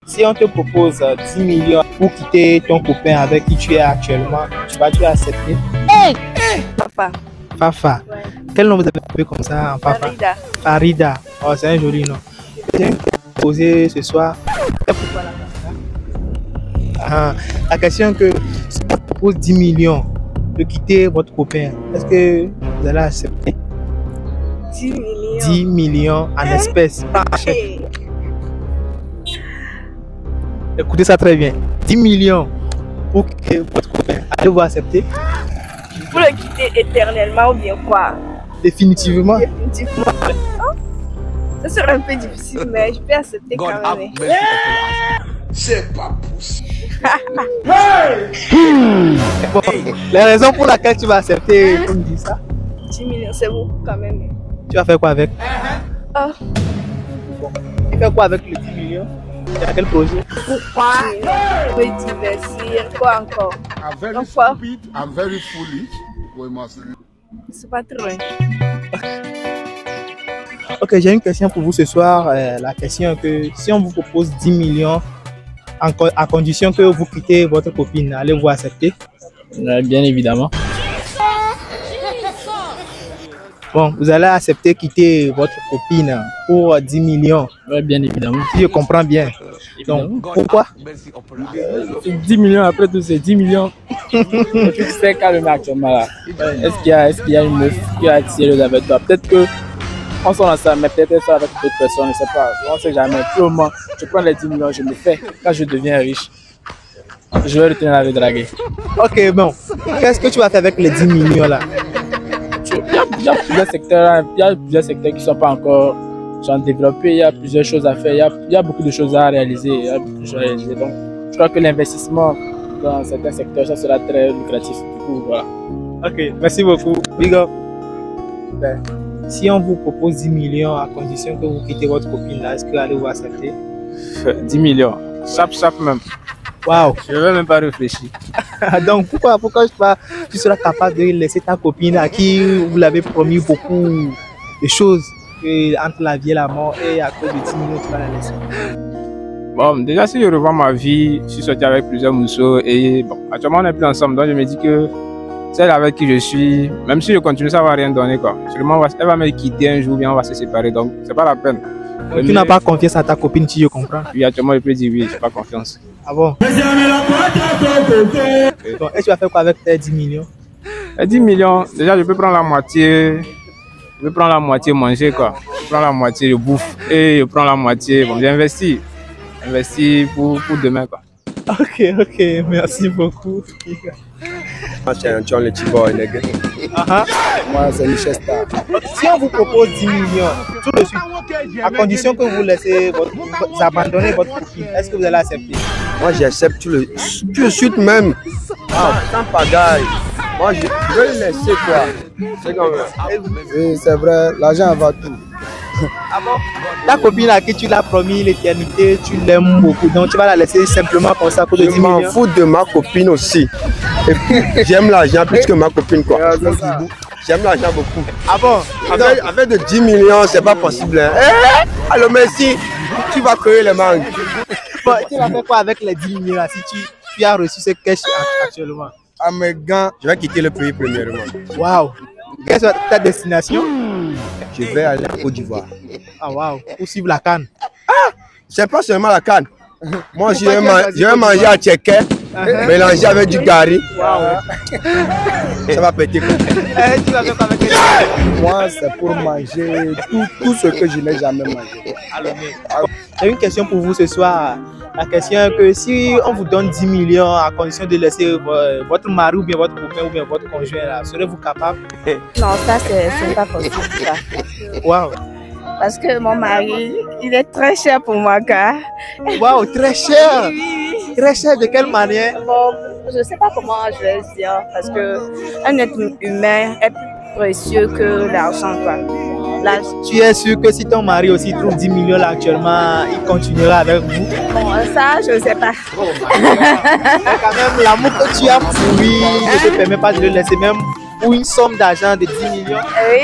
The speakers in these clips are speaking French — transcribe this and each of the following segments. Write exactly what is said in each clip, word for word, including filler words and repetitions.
Si on te propose dix millions pour quitter ton copain avec qui tu es actuellement, tu vas-tu accepter? Hey, hey. Fafa. Fafa. Ouais. Quel nom vous avez appelé comme ça en Fafa? Farida. Farida. Oh, c'est un joli nom. Je vais vous poser ce soir. Pourquoi la ah, la question que si on te propose dix millions de quitter votre copain, est-ce que vous allez accepter? dix millions. dix millions en espèces, pas en chèque. Écoutez ça très bien. dix millions pour quitter votre copain. Allez-vous accepter? Pour le quitter éternellement ou bien quoi? Définitivement. Définitivement. Oh, ça serait un peu difficile, mais je peux accepter God quand même. C'est pas possible. Bon, les raisons pour lesquelles tu vas accepter, comme dit ça? dix millions, c'est beaucoup quand même. Tu vas faire quoi avec? Oh. Bon. Tu fais quoi avec les dix millions? Tu as quel projet? Pourquoi? Je veux divertir. Quoi encore? I'm very stupid, I'm very foolish. We must... C'est pas trop. Ok, j'ai une question pour vous ce soir. Euh, la question est que si on vous propose dix millions, en, à condition que vous quittez votre copine, allez-vous accepter? euh, Bien évidemment. Bon, vous allez accepter quitter votre copine pour dix millions? Oui, bien évidemment. Si je comprends bien. Donc, pourquoi? dix millions, après tout, c'est dix millions. Tu sais calmer actuellement là. Est-ce qu'il y a, est-ce qu'il y a une meuf qui a tiré avec toi? Peut-être que on s'en ça, mais peut-être elle sort avec d'autres personnes, je ne sais pas. On ne sait jamais. Pour le moment, je prends les dix millions, je me fais. Quand je deviens riche, je vais retourner à le draguer. Ok, bon. Qu'est-ce que tu vas faire avec les dix millions là? Il y a, il y a plusieurs secteurs, il y a plusieurs secteurs qui ne sont pas encore genre, développés. Il y a plusieurs choses à faire. Il y a, il y a beaucoup de choses à réaliser. Il y a beaucoup de choses à réaliser. Donc, je crois que l'investissement dans certains secteurs, ça sera très lucratif. Du coup, voilà. Ok, merci beaucoup. Big up. Ben, si on vous propose dix millions à condition que vous quittez votre copine là, est-ce que vous allez vous accepter? dix millions. Chap, chap même. Waouh. Je ne vais même pas réfléchir. Donc pourquoi, pourquoi je pas, tu seras capable de laisser ta copine à qui vous l'avez promis beaucoup de choses que entre la vie et la mort, et à cause de dix millions tu vas la laisser? Bon, déjà si je revois ma vie, je suis sorti avec plusieurs mousseaux et bon, actuellement on n'est plus ensemble, donc je me dis que celle avec qui je suis, même si je continue, ça ne va rien donner quoi. Seulement elle va me quitter un jour, bien on va se séparer, donc c'est pas la peine. Donc, tu n'as pas confiance à ta copine, si je comprends? Oui, actuellement je peux dire oui, je n'ai pas confiance. Ah bon? Donc, et tu vas faire quoi avec tes dix millions? Les dix millions, déjà je peux prendre la moitié, je peux prendre la moitié manger quoi. Je prends la moitié de bouffe et je prends la moitié, bon j'investis, j'investis pour, pour demain quoi. Ok, ok, merci beaucoup. Moi c'est John le Tiboy, les gars. Uh-huh. Moi c'est Michel Star. Si on vous propose dix millions, tout de suite, à condition que vous laissez votre, vous abandonnez votre copine, est-ce que vous allez accepter? Moi j'accepte tout, le, tout de suite même. Ah, sans pagaille. Moi je, je vais le laisser quoi. C'est comme oui, c'est vrai, l'argent va tout. Ah bon? Ta copine à qui tu l'as promis l'éternité, tu l'aimes beaucoup, donc tu vas la laisser simplement comme ça pour te dire. Je m'en fous de ma copine aussi. Et puis j'aime l'argent plus que ma copine quoi. J'aime l'argent beaucoup. Ah bon? Avec, avec de dix millions, c'est pas possible. Hein? Eh, alors merci, tu vas créer les mangues. Bon, tu vas faire quoi avec les dix millions là, si tu, tu as reçu ce cash actuellement? À mes gants, je vais quitter le pays premièrement. Waouh! Quelle est ta destination? Je vais aller en Côte d'Ivoire. Ah waouh! Pour suivre la canne. Ah! C'est pas seulement la canne. Moi, je vais, man je vais manger à Tchéquet, uh-huh. mélanger avec du gari. Wow. Ça va péter. Eh, tu vas faire quoi avec les... Moi, c'est pour manger tout, tout ce que je n'ai jamais mangé. Alors, j'ai une question pour vous ce soir. La question est que si on vous donne dix millions à condition de laisser votre mari ou bien votre copain ou bien votre conjoint, serez-vous capable? Non, ça c'est pas possible. Ça. Wow. Parce que mon mari, il est très cher pour moi, car. Waouh, très cher. Oui, oui. Très cher, de quelle manière? Bon, je ne sais pas comment je vais le dire, parce qu'un être humain est plus précieux que l'argent, quoi. Là, tu es sûr que si ton mari aussi trouve dix millions là actuellement, il continuera avec vous? Bon, ça, je ne sais pas. Oh, mais quand même, l'amour que tu as pour lui ne te permet pas de le laisser même pour une somme d'argent de dix millions. Oui.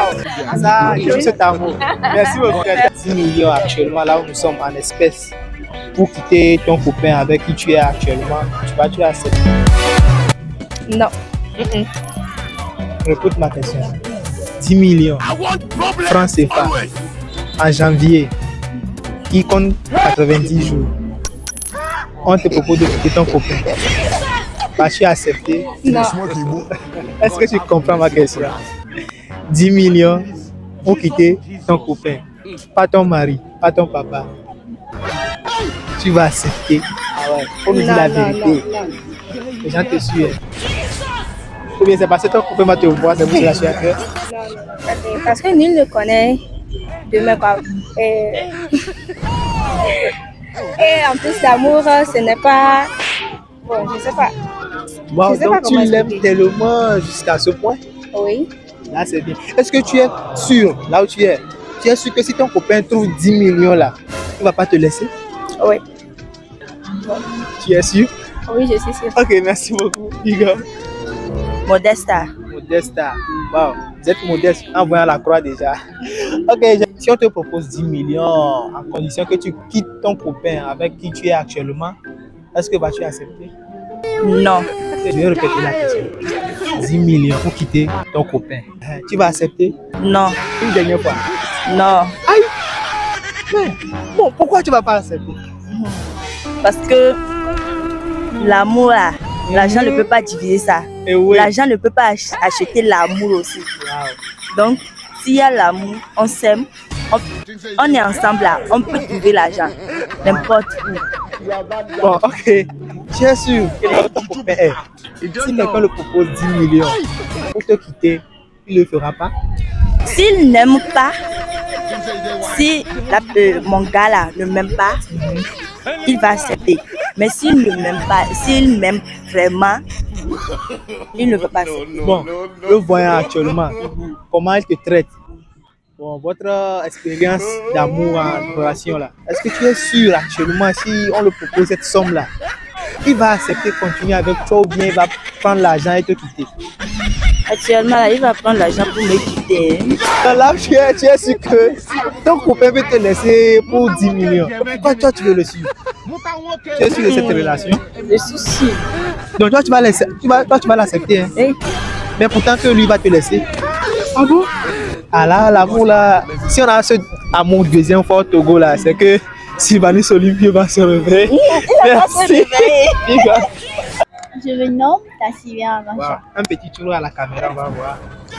Wow. Ça, je veux cet amour. Merci beaucoup. dix millions actuellement, là où nous sommes en espèces. pour quitter ton copain avec qui tu es actuellement, tu vas tu accepter? Non. Mm-mm. Répète ma question. dix millions francs C F A en janvier, qui compte quatre-vingt-dix jours. On te propose de quitter ton copain. Vas-tu accepter? Non. Est-ce que tu comprends ma question? dix millions pour quitter ton copain, pas ton mari, pas ton papa. Tu vas accepter? Ah ouais, faut nous dire la vérité. Non, non. Les gens te suivent. Ou bien c'est parce que ton copain va te voir, c'est pour cela que tu as peur? Non, non. Parce que nul ne connaît demain quoi. Et, et en plus, l'amour, ce n'est pas. Bon, je ne sais pas. Wow, Je sais donc pas tu comment l'aimes expliquer. tellement jusqu'à ce point? Oui. Là, c'est bien. Est-ce que tu es sûr, là où tu es, tu es sûr que si ton copain trouve dix millions là, il ne va pas te laisser? Oui. Tu es sûr? Oui, je suis sûre. Ok, merci beaucoup, Igor. Modesta. Modesta. Wow, vous êtes modeste en voyant la croix déjà. Ok, je- si on te propose dix millions en condition que tu quittes ton copain avec qui tu es actuellement, est-ce que vas-tu accepter? Non. Je vais répéter la question. dix millions pour quitter ton copain. Euh, Tu vas accepter? Non. Une dernière fois. Non. Mais, bon, pourquoi tu vas pas accepter? Parce que l'amour, là, l'argent ne peut pas diviser ça. Et oui. L'argent ne peut pas ach- acheter l'amour aussi. Wow. Donc, s'il y a l'amour, on s'aime, on, on est ensemble là, on peut trouver l'argent. N'importe où. Bon, ok. Tu es sûr que ton copain est. Si quelqu'un le propose dix millions pour te quitter, il ne le fera pas? S'il n'aime pas, si la- euh, mon gars là ne m'aime pas, il va accepter. Mais s'il ne m'aime pas, s'il m'aime vraiment, il ne veut pas accepter. Bon, le voyant actuellement, comment il te traite? Bon, votre expérience d'amour en relation là, est-ce que tu es sûr actuellement si on le propose cette somme là, il va accepter de continuer avec toi ou bien il va prendre l'argent et te quitter? Actuellement, là, il va prendre l'argent pour me quitter. Donc là, tu es, tu es sûr que ton copain veut te laisser pour dix millions. Pourquoi toi tu veux le suivre? Tu es sûr de cette relation? Je suis sûre. Donc toi tu vas laisser, tu vas, toi tu vas l'accepter, hein? Eh, Mais pourtant que lui va te laisser. Ah bon? Ah là, l'amour là, si on a ce amour deuxième fois au Togo là, c'est que Sylvanus Olympio va se réveiller. il va pas se réveiller. Rigole. Je me nomme Tassivien Wow. Avancha. Un petit tour à la caméra, on va voir.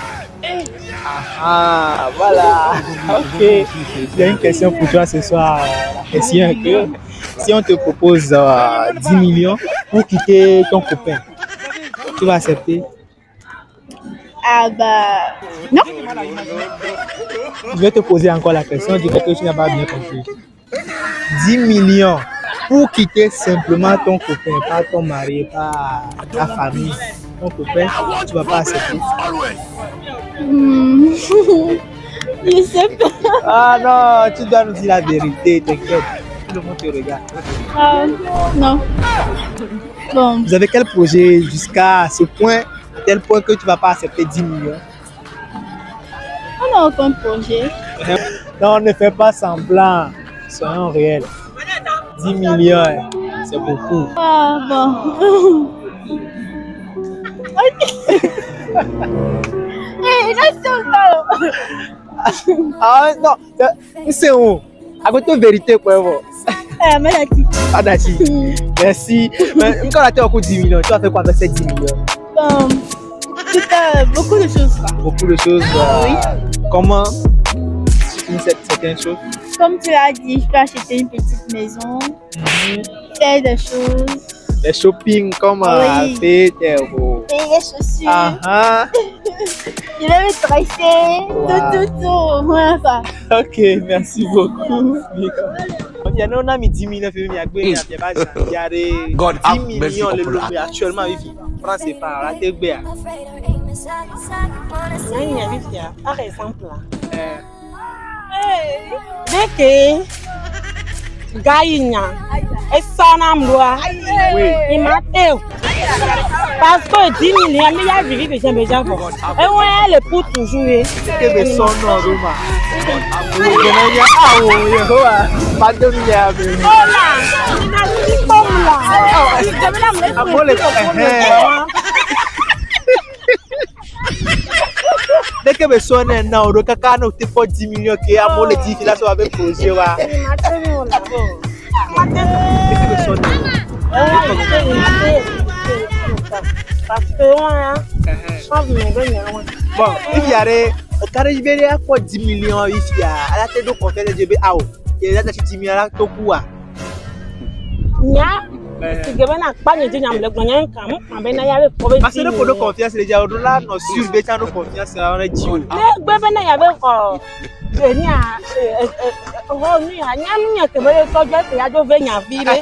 Ah, voilà. Ok. J'ai une question pour toi ce soir. La question est que si on te propose euh, dix millions pour quitter ton copain, tu vas accepter? Ah bah non. Je vais te poser encore la question, dis que tu n'as pas bien compris. dix millions pour quitter simplement ton copain, pas ton mari, pas ta famille, ton copain, tu ne vas pas accepter. Hmm. Je sais pas. Ah non, tu dois nous dire la vérité, t'inquiète. Tout le monde te regarde. Ah, non. Bon, Vous avez quel projet jusqu'à ce point, à tel point que tu ne vas pas accepter dix millions? on n'a aucun projet. Non, ne fais pas semblant, soyons réels. dix millions, hein, c'est beaucoup. Ah bon. Eh, là, c'est encore. Ah non, c'est où? À côté de vérité, quoi. Eh, mais là, tu- Ah, d'accord. Merci. Mais quand on a fait dix millions, tu vas faire quoi avec ces dix millions? Bon, tout à beaucoup de choses. Quoi. Beaucoup de choses. euh, Oui. Comment une cer- certaines choses? Comme tu l'as dit, je peux acheter une petite maison, faire des choses, Les shopping, comme euh, Oui. fait, euh, vos- payer les chaussures, Ah ah. je vais me dresser, Wow. tout, tout, tout. Voilà quoi. Ok, merci beaucoup. Il y en a on a mis dix millions, il y a il y a il y a des God dix have mercy millions le upon us. loup actuellement ici. France c'est pas là, t'es bien. Par exemple, là. Euh, Dès que Gaïna. Et ça, on a il m'a fait. Parce que dix millions, mais il y a vu que j'aime déjà. Et ouais, le pour toujours. Que me son non, Roma. Pas de milliard. Oh là, il a dit comme là. Dès que me sonne non, le caca n'a pas dix millions qui a mon dit qu'il a soit avec projet. Parce que moi, bon, il y a au carré ibéré à quoi dix millions il y a à la tête de conférence de G B A O. Il y a dix millions là tout quoi. Nya, si Gabon a pas de gens le gagnant comme, mais n'a y avait pas. Parce que le code de confiance les gens là, nos sur des gens de confiance à un Dieu. Mais Gabon n'a y avait pas. Nya, oh nya, nya nya que me le soja que ya do venir vivre.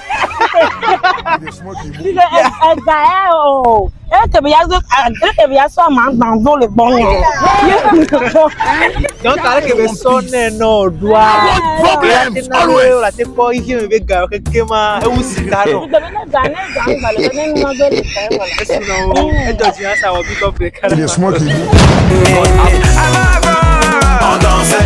Il est exaé oh. Et que bien que que bien soit dans dans le bon. Donc avec que sonne non doit. Problème always. La te pas ici me gars que que ma e usi caro. Il est smart. On danse.